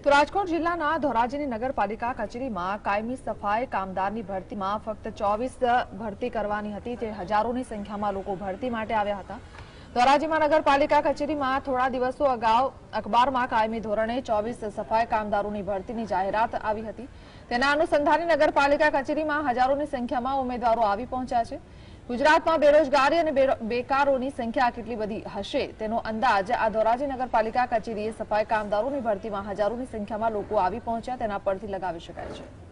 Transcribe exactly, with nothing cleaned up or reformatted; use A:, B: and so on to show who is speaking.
A: તો રાજકોટ જિલ્લાના ધોરાજીની નગરપાલિકા કચેરીમાં કાયમી સફાઈ કામદારની ભરતીમાં ફક્ત ચોવીસ ભરતી કરવાની હતી તે હજારોની સંખ્યામાં લોકો ભરતી માટે આવ્યા હતા। ધોરાજીમાં નગરપાલિકા કચેરીમાં થોડા દિવસો અગાઉ અખબારમાં કાયમી ધોરણે ચોવીસ સફાઈ કામદારોની ભરતીની જાહેરાત આવી હતી। તેના અનુસંધાને નગરપાલિકા કચેરીમાં હજારોની સંખ્યામાં ઉમેદવારો આવી પહોંચ્યા છે। ગુજરાતમાં બેરોજગારી અને બેકારોની સંખ્યા કેટલી બધી હશે તેનો અંદાજ આ ધોરાજી નગરપાલિકા કચેરીએ સફાઈ કામદારોની ભરતીમાં હજારોની સંખ્યામાં લોકો આવી પહોંચ્યા તેના પરથી લગાવી શકાય છે।